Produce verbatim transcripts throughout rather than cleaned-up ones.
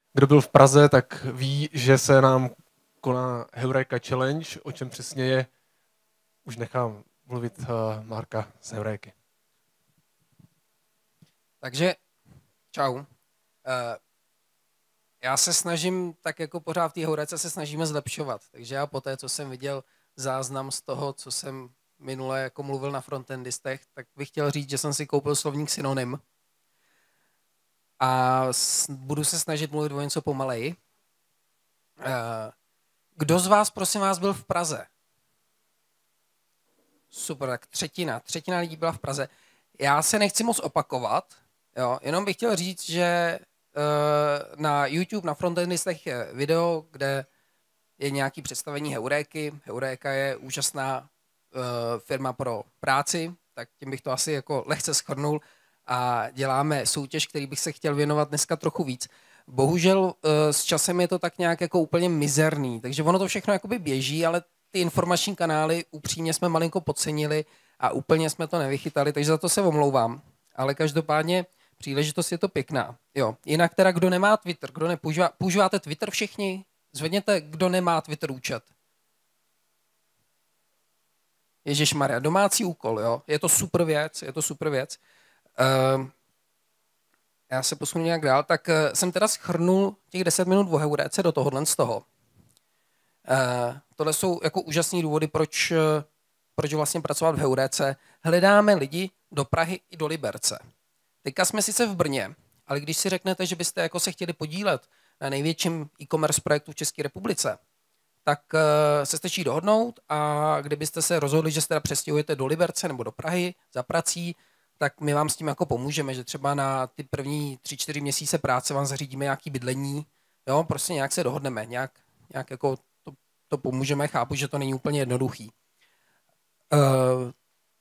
Kdo byl v Praze, tak ví, že se nám koná Heureka Challenge, o čem přesně je. Už nechám mluvit uh, Marka z Heuréky. Takže, čau. Uh, já se snažím, tak jako pořád v té Heuréce se snažíme zlepšovat. Takže já po té, co jsem viděl záznam z toho, co jsem minule jako mluvil na frontendistech, tak bych chtěl říct, že jsem si koupil slovník synonym. A budu se snažit mluvit o něco pomaleji. Uh, kdo z vás, prosím vás, byl v Praze? Super, tak třetina. Třetina lidí byla v Praze. Já se nechci moc opakovat, jo, jenom bych chtěl říct, že uh, na YouTube, na frontendistech je video, kde je nějaké představení Heuréky. Heuréka je úžasná uh, firma pro práci, tak tím bych to asi jako lehce shrnul. A děláme soutěž, který bych se chtěl věnovat dneska trochu víc. Bohužel uh, s časem je to tak nějak jako úplně mizerný, takže ono to všechno jakoby běží, ale ty informační kanály upřímně jsme malinko podcenili a úplně jsme to nevychytali, takže za to se omlouvám. Ale každopádně příležitost je to pěkná. Jo. Jinak teda, kdo nemá Twitter, kdo nepoužívá, používáte Twitter všichni? Zvedněte, kdo nemá Twitter účet. Ježišmarja, domácí úkol, jo. Je to super věc, je to super věc. Uh, já se posunu nějak dál, tak uh, jsem teda shrnul těch deset minut o Heuréce do tohohle z toho. Uh, tohle jsou jako úžasný důvody, proč, uh, proč vlastně pracovat v Heuréce. Hledáme lidi do Prahy i do Liberce. Teďka jsme sice v Brně, ale když si řeknete, že byste jako se chtěli podílet na největším e-commerce projektu v České republice, tak uh, se stačí dohodnout a kdybyste se rozhodli, že se teda přestěhujete do Liberce nebo do Prahy za prací, tak my vám s tím jako pomůžeme, že třeba na ty první tři, čtyři měsíce práce vám zařídíme nějaký bydlení, jo, prostě nějak se dohodneme, nějak, nějak jako to, to pomůžeme, chápu, že to není úplně jednoduchý. Uh,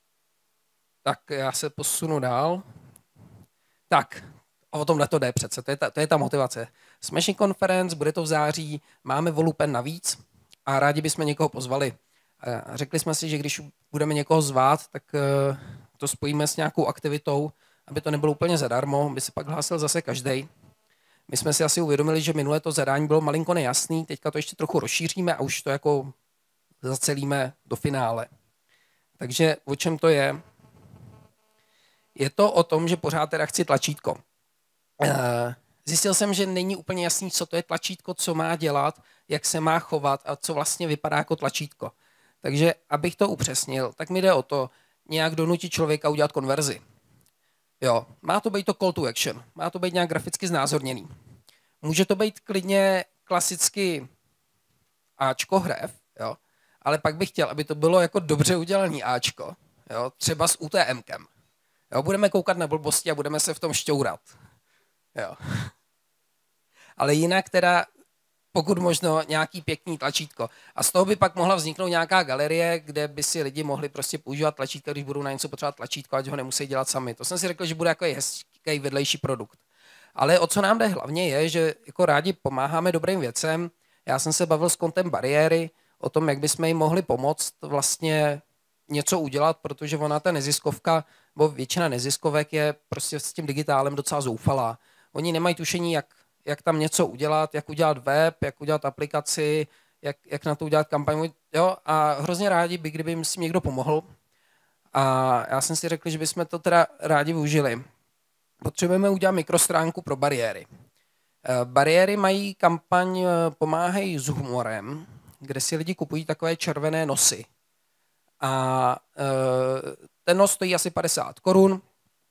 tak já se posunu dál. Tak, o tomhle to jde přece, to je ta, to je ta motivace. Smashing Conference, bude to v září, máme volupen navíc a rádi bychom někoho pozvali. Uh, řekli jsme si, že když budeme někoho zvát, tak uh, to spojíme s nějakou aktivitou, aby to nebylo úplně zadarmo, by se pak hlásil zase každej. My jsme si asi uvědomili, že minule to zadání bylo malinko nejasný, teďka to ještě trochu rozšíříme a už to jako zacelíme do finále. Takže o čem to je? Je to o tom, že pořád teda chci tlačítko. Zjistil jsem, že není úplně jasný, co to je tlačítko, co má dělat, jak se má chovat a co vlastně vypadá jako tlačítko. Takže abych to upřesnil, tak mi jde o to, nějak donutit člověka udělat konverzi. Jo, má to být to call to action, má to být nějak graficky znázorněný. Může to být klidně klasicky Ačko hrev, jo, ale pak bych chtěl, aby to bylo jako dobře udělaný Ačko, jo, třeba s UTMkem. Jo, budeme koukat na blbosti a budeme se v tom šťourat. Jo. Ale jinak teda pokud možno nějaký pěkný tlačítko. A z toho by pak mohla vzniknout nějaká galerie, kde by si lidi mohli prostě používat tlačítka, když budou na něco potřebovat tlačítko, ať ho nemusí dělat sami. To jsem si řekl, že bude jako hezký vedlejší produkt. Ale o co nám jde hlavně je, že jako rádi pomáháme dobrým věcem. Já jsem se bavil s Kontem Bariéry o tom, jak bychom jim mohli pomoct vlastně něco udělat, protože ona ta neziskovka, nebo většina neziskovek je prostě s tím digitálem docela zoufalá. Oni nemají tušení, jak jak tam něco udělat, jak udělat web, jak udělat aplikaci, jak, jak na to udělat kampaň. Jo? A hrozně rádi by, kdyby jim s tím někdo pomohl. A já jsem si řekl, že bychom to teda rádi využili. Potřebujeme udělat mikrostránku pro bariéry. Bariéry mají kampaň Pomáhej s humorem, kde si lidi kupují takové červené nosy. A ten nos stojí asi padesát korun.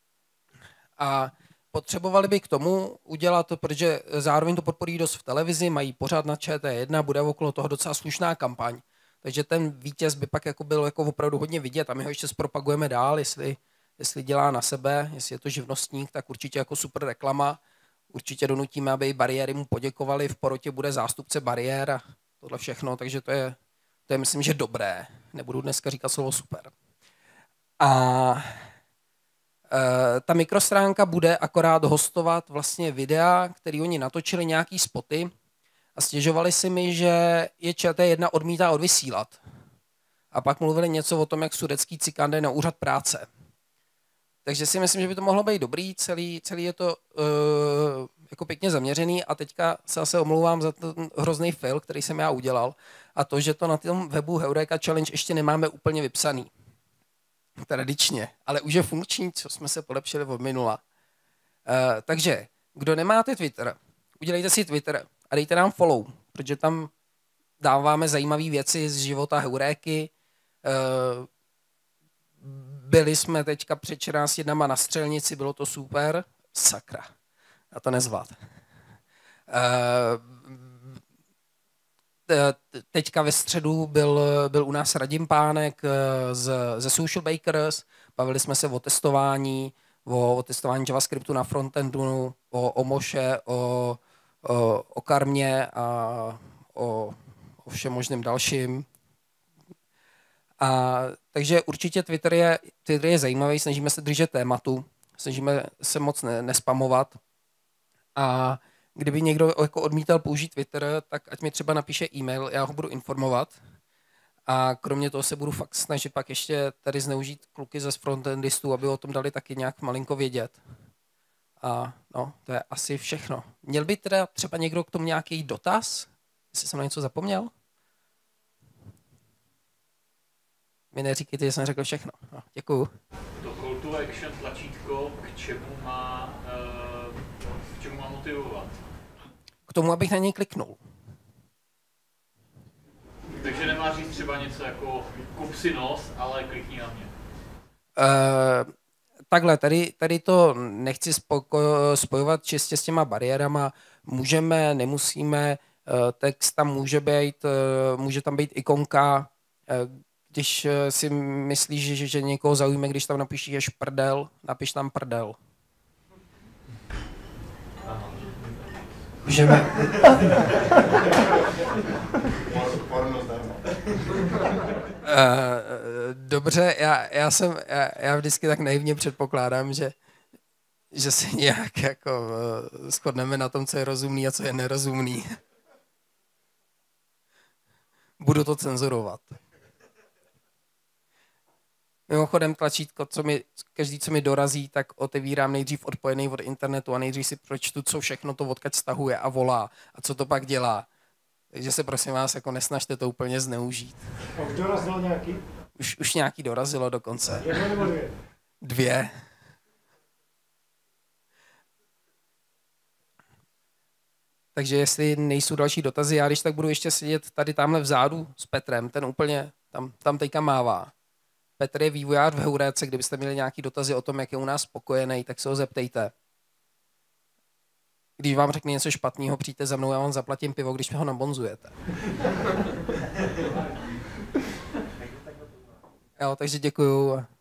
A potřebovali by k tomu udělat, protože zároveň to podporí dost v televizi, mají pořád na Č T jedna, bude okolo toho docela slušná kampaň. Takže ten vítěz by pak jako byl jako opravdu hodně vidět a my ho ještě zpropagujeme dál, jestli, jestli dělá na sebe, jestli je to živnostník, tak určitě jako super reklama. Určitě donutíme, aby bariéry mu poděkovali, v porotě bude zástupce bariér a tohle všechno, takže to je, to je myslím, že dobré. Nebudu dneska říkat slovo super. A Uh, ta mikrostránka bude akorát hostovat vlastně videa, který oni natočili, nějaký spoty a stěžovali si mi, že je Č T jedna odmítá odvysílat. A pak mluvili něco o tom, jak sudecký cikán jde na úřad práce. Takže si myslím, že by to mohlo být dobrý, celý, celý je to uh, jako pěkně zaměřený a teďka se zase omlouvám za ten hrozný fail, který jsem já udělal a to, že to na tom webu Heureka Challenge ještě nemáme úplně vypsaný. Tradičně, ale už je funkční, co jsme se polepšili od minula. Uh, takže, kdo nemáte Twitter, udělejte si Twitter a dejte nám follow, protože tam dáváme zajímavé věci z života Heuréky. Uh, byli jsme teďka před čtrnácti dnama na střelnici, bylo to super. Sakra, já to nezvlád. Uh, teďka ve středu byl, byl u nás Radim Pánek z, ze Social Bakers, bavili jsme se o testování, o, o testování JavaScriptu na frontendu, o, o Moše, o, o, o karmě a o, o všem možném dalším. A, takže určitě Twitter je, Twitter je zajímavý, snažíme se držet tématu, snažíme se moc ne, nespamovat. A kdyby někdo jako odmítal použít Twitter, tak ať mi třeba napíše e-mail, já ho budu informovat. A kromě toho se budu fakt snažit pak ještě tady zneužít kluky ze frontendistů, aby o tom dali taky nějak malinko vědět. A no, to je asi všechno. Měl by teda třeba někdo k tomu nějaký dotaz? Jestli jsem na něco zapomněl? Mi neříkejte, že jsem řekl všechno. No, děkuju. To call to action tlačítko, k čemu má, uh, k čemu má motivovat? K tomu, abych na něj kliknul. Takže nemá říct třeba něco jako kup si nos, ale klikni na mě. Uh, takhle, tady, tady to nechci spoko, spojovat čistě s těma bariérama. Můžeme, nemusíme, uh, text tam může být, uh, může tam být ikonka, uh, když si myslíš, že, že někoho zaujme, když tam napíšeš prdel, napiš tam prdel. Můžeme... Dobře, já, já, jsem, já, já vždycky tak naivně předpokládám, že, že se nějak jako uh, shodneme na tom, co je rozumný a co je nerozumný. Budu to cenzurovat. Mimochodem tlačítko, co mi, každý, co mi dorazí, tak otevírám nejdřív odpojený od internetu a nejdřív si pročtu, co všechno to odkud stahuje a volá a co to pak dělá. Takže se prosím vás jako nesnažte to úplně zneužít. A už dorazilo nějaký? Už, už nějaký dorazilo dokonce. Jedno nebo dvě? Dvě. Takže jestli nejsou další dotazy, já když tak budu ještě sedět tady tamhle vzadu s Petrem, ten úplně tam, tam teďka mává. Petr je vývojář v Heuréce, kdybyste měli nějaké dotazy o tom, jak je u nás spokojený, tak se ho zeptejte. Když vám řekne něco špatného, přijďte za mnou, já vám zaplatím pivo, když mi ho nabonzujete. Jo, takže děkuju.